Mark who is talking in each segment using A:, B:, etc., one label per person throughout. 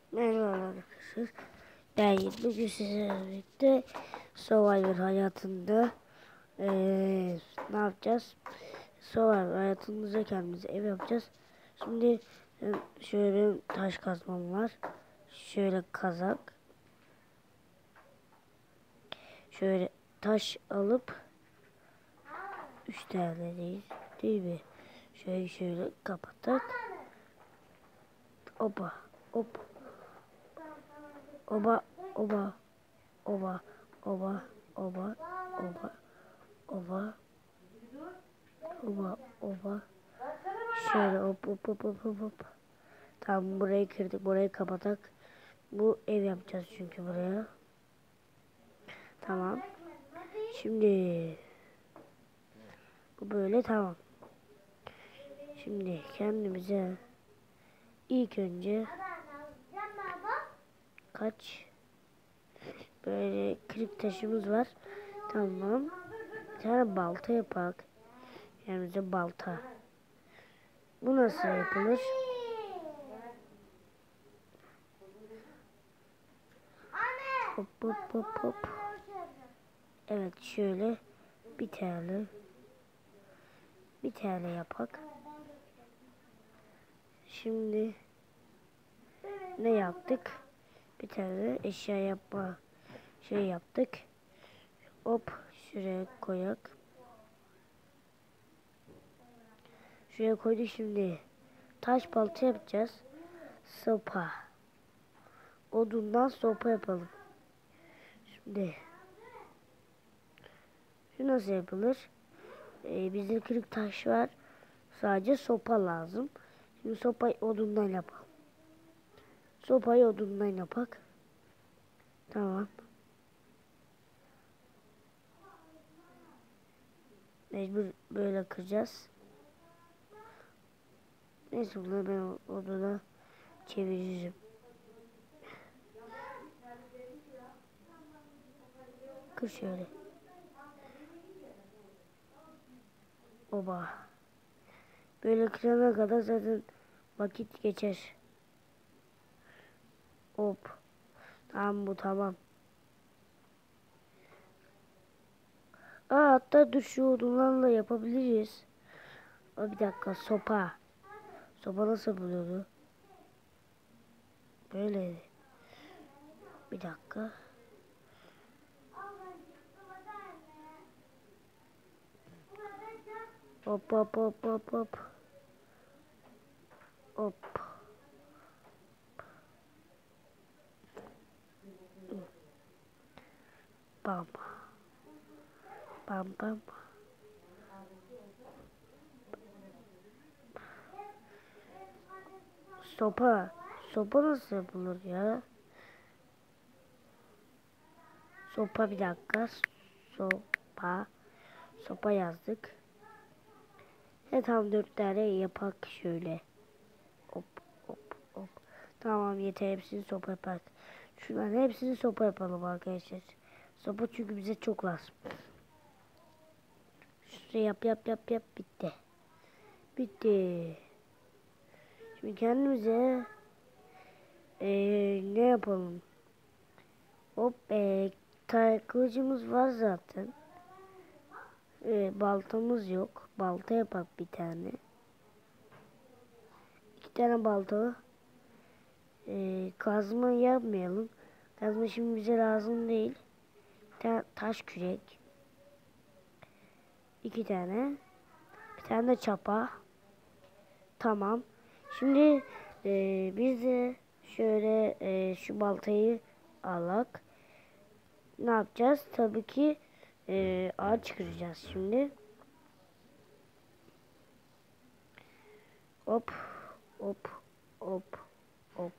A: Merhaba arkadaşlar. Ben bugün sizlerle birlikte Survivor hayatında ne yapacağız? Survivor hayatımızda kendimize ev yapacağız. Şimdi şöyle taş kazmam var. Şöyle kazak. Şöyle taş alıp 3 tane değil mi? Şöyle kapatak. Oba hop. Oba oba oba oba oba oba oba oba. Şöyle hop. Tamam, burayı kırdık, burayı kapatak. Bu ev yapacağız çünkü buraya. Tamam. Şimdi bu böyle tamam. Şimdi kendimize ilk önce kaç böyle kırık taşımız var. Tamam. Bir tane balta yapak. Kendimize balta. Bu nasıl yapılır? Hop. Evet, şöyle bir tane yapak. Şimdi ne yaptık? Bir tane eşya yapma şey yaptık. Hop, şuraya koyak. Şuraya koyduk, şimdi taş balta yapacağız. Sopa. Odundan sopa yapalım. Şimdi şu nasıl yapılır? Bizde kırık taş var. Sadece sopa lazım. Şimdi sopayı odundan yapalım. Sopayı odundan yapak. Tamam. Mecbur böyle kıracağız. Neyse, bunu ben oduna çeviririm. Kır şöyle. Oba. Böyle kırana kadar zaten vakit geçer. Hop. Tamam, bu tamam. Hatta dur, şu odunlarla yapabiliriz. Bir dakika, sopa. Sopa nasıl buluyordu? Böyle. Bir dakika. Hop. Hop. Bam. Bam. Sopa. Sopa nasıl yapılır ya? Sopa, bir dakika. Sopa. Sopa yazdık. Tam 4 tane yapak şöyle. Hop. Hop. Tamam, yeter, hepsini sopa yapak. Şunların hepsini sopa yapalım arkadaşlar. Sopa çünkü bize çok lazım. Şuraya yap, bitti. Bitti. Şimdi kendimize ne yapalım? Hop, kılıcımız var zaten. Baltamız yok. Balta yapak bir tane. 2 tane balta. Kazma yapmayalım. Kazma şimdi bize lazım değil. Bir tane taş kürek. 2 tane. Bir tane de çapa. Tamam. Şimdi biz de şöyle şu baltayı alak. Ne yapacağız? Tabii ki ağaç kıracağız şimdi. Hop. Hop.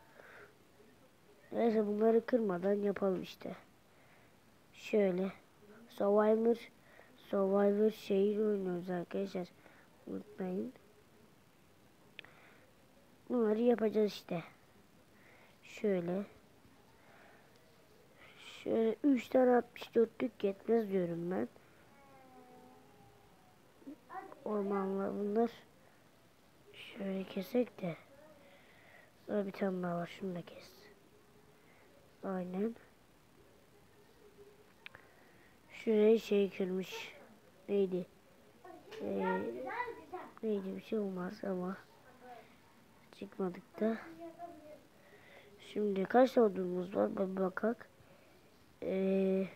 A: Neyse, bunları kırmadan yapalım işte. Şöyle. Survivor şeyi oynuyoruz arkadaşlar. Unutmayın. Bunları yapacağız işte. Şöyle 3 tane 64'lük yetmez diyorum ben. Ormanlar bunlar. Şöyle kesek de. Bir tane daha var. Şunu da kes. Aynen. Şuraya şey kırmış. Neydi? Ee, neydi bir şey olmaz ama çıkmadık da. Şimdi kaç odunumuz var? Bir bakak. Ee,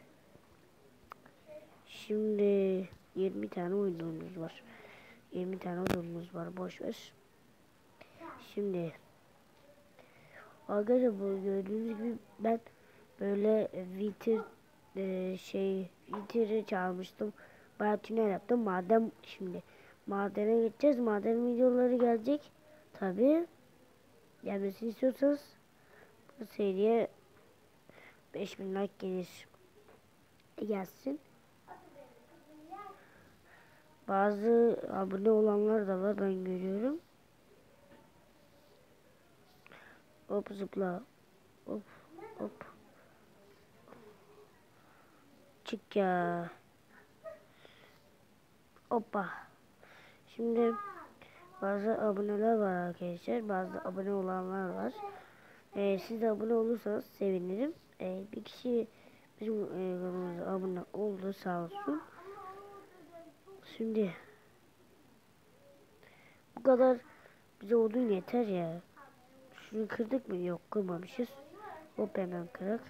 A: şimdi 20 tane odunumuz var. 20 tane odunumuz var. Boş ver. Şimdi arkadaşlar bu gördüğünüz gibi ben böyle vitiri çalmıştım. Bayağı tünel yaptım. Şimdi madene geçeceğiz. Maden videoları gelecek. Tabi gelmesini istiyorsanız bu seriye 5000 like gelir. Gelsin. Bazı abone olanlar da var, ben görüyorum. Hop zıpla. Hop hop. Çık ya. Hoppa. Şimdi bazı aboneler var arkadaşlar. Bazı abone olanlar var. Siz de abone olursanız sevinirim. Bir kişi bizim kanalımıza abone oldu, sağ olsun. Şimdi bu kadar bize odun yeter ya. Şunu kırdık mı? Yok, kırmamışız. Hop hemen kırak.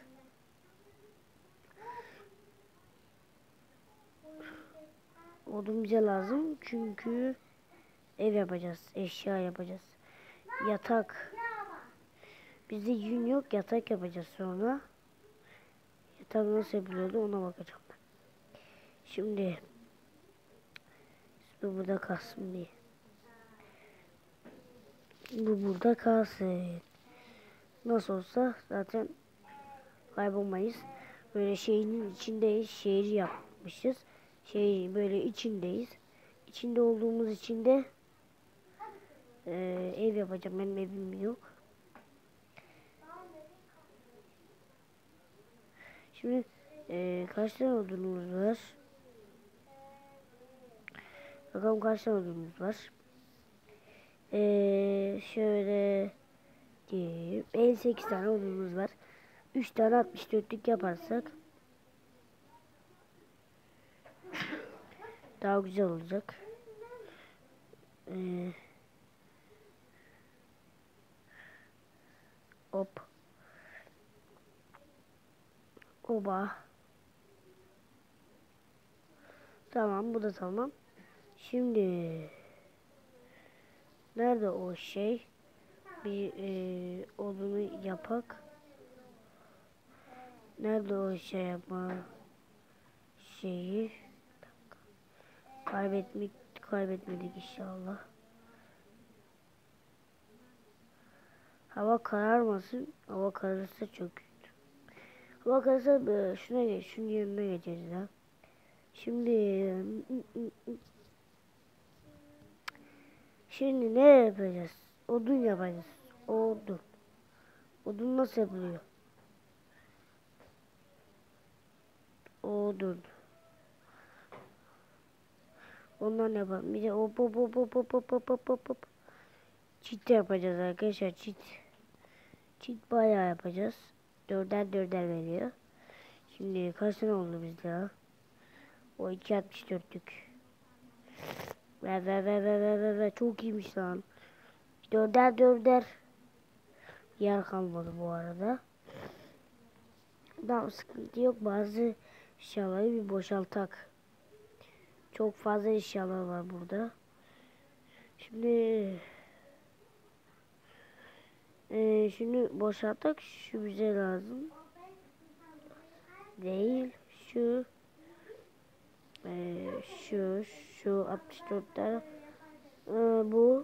A: Odun bize lazım çünkü ev yapacağız, eşya yapacağız. Yatak. Bizde yün yok, yatak yapacağız sonra. Yatak nasıl yapılıyordu ona bakacağım ben. Şimdi bu burada kalsın diye. Bu burada kalsın. Nasıl olsa zaten kaybolmayız. Böyle şehrin içindeyiz. Şehri yapmışız. Şehrin böyle içindeyiz. İçinde olduğumuz için de ev yapacağım. Benim evim yok. Şimdi kaç tane odunumuz var? Bakalım kaç tane odunumuz var. Şöyle diyeyim. 58 tane odunumuz var. 3 tane 64'lük yaparsak daha güzel olacak. Hop. Oba. Tamam, bu da tamam. Şimdi nerede o şey? Bir odunu yapak. Nerede o şey yapma şeyi? Kaybetmedik inşallah. Hava kararmasın. Hava kararırsa çok kötü. Hava kararırsa şuna geç, şunun yerine geçeriz ya. Şimdi ne yapacağız? Odun yapacağız. Odun. Odun nasıl yapılıyor? Odun. Ondan yapalım. Bir de hop hop hop hop hop hop hop hop hop hop. Çit yapacağız arkadaşlar. Çit. Çit bayağı yapacağız. Dörder dörder veriyor. Şimdi kaç tane oldu bizde ya? O 2.64'lük. Ver. Çok iyiymiş lan. Dörder dörder. Yer kalmadı bu arada. Daha sıkıntı yok. Bazı eşyaları bir boşaltak. Çok fazla eşyalar var burada. Şimdi şunu boşaltak. Şu bize lazım. Değil. Şu 64'ler. Bu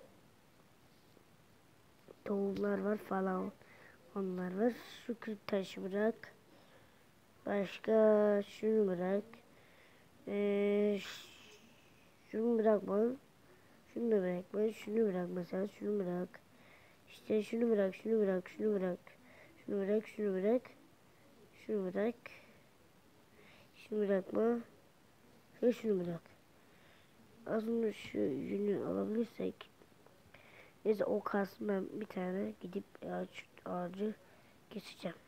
A: tohumlar var falan. Onlar var. Şu 40 taşı bırak. Başka şunu bırak. Şunu bırakma. Şunu da bırakma. Şunu bırak mesela. Şunu bırak. İşte şunu bırak. Şunu bırak. Şunu bırak. Şunu bırak. Şunu bırak. Şunu bırak. Şunu bırakma. Şunu bırak. Aslında şu yünü alabilirsek. Neyse o kalsın, ben bir tane gidip ağacı keseceğim.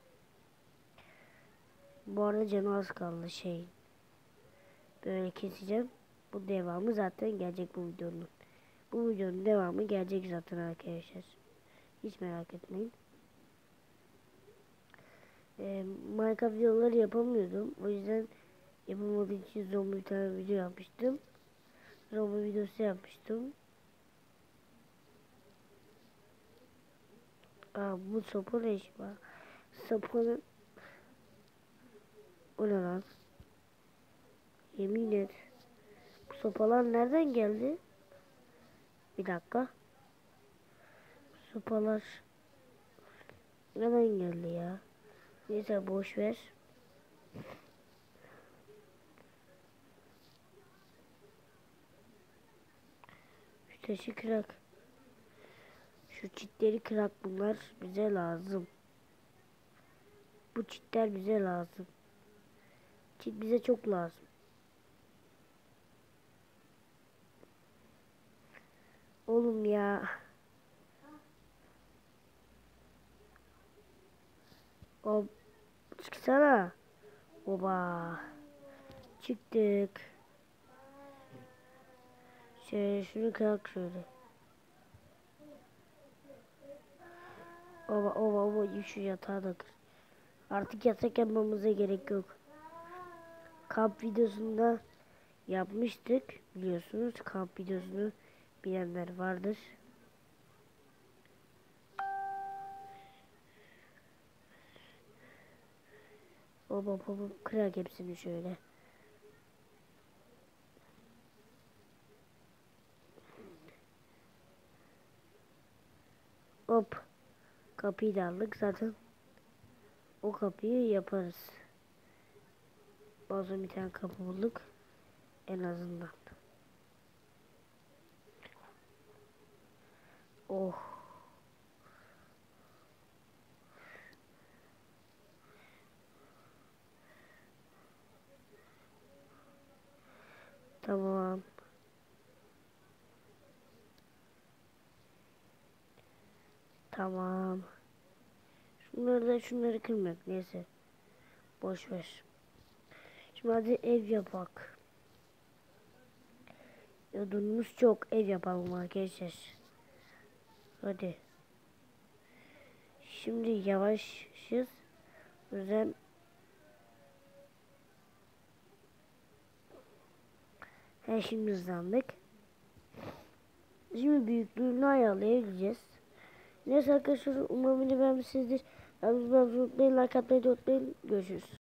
A: Bu arada canı az kaldı şey. Böyle keseceğim. Bu devamı zaten gelecek bu videonun. Bu videonun devamı gelecek zaten arkadaşlar. Hiç merak etmeyin. Minecraft videoları yapamıyordum. O yüzden yapamadığım için zombi bir tane video yapmıştım. Zombi videosu yapmıştım. Bu sopa ne iş var? Sopanın... O ne lan? Yemin et. Bu sopalar nereden geldi? Bir dakika. Sopalar nereden geldi ya? Neyse boş ver. Şu taşı kırak. Şu çitleri kırak, bunlar bize lazım. Bu çitler bize lazım. Çit bize çok lazım. Oğlum ya. O çıksana. Oba. Çıktık. Şöyle şunu kırak şöyle. Oba şu yatağı da kır. Artık yatak yapmamıza gerek yok. Kamp videosunda yapmıştık biliyorsunuz. Kamp videosunu bilenler vardır. Oba kırak hepsini şöyle. Hop. Kapıyı da aldık zaten. O kapıyı yaparız. Bazen bir tane kapı bulduk. En azından. Oh. Tamam. Tamam. Şunları kırmak neyse. Boş ver. Şimdi hadi ev yapak. Odunumuz çok, ev yapalım arkadaşlar. Hadi. Şimdi yavaşız. O yüzden şimdi hızlandık. Şimdi büyüklüğünü ayarlayabileceğiz. Neyse arkadaşlar, umarım videoyu beğenmişsinizdir. Ben unutmayın, like atmayı unutmayın. Görüşürüz.